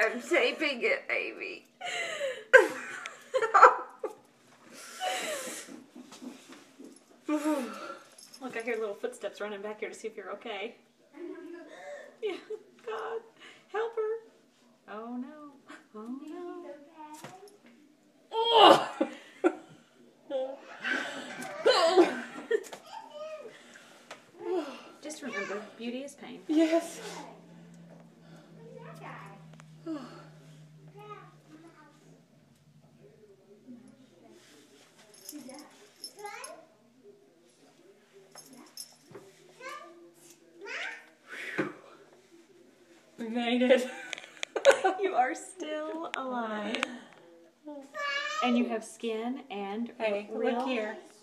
I'm taping it, Amy. Look, I hear little footsteps running back here to see if you're okay. Yeah, God, help her. Oh no. Oh no. Oh! Just remember, beauty is pain. Yes. We made it. You are still alive. And you have skin and Hey, real look here.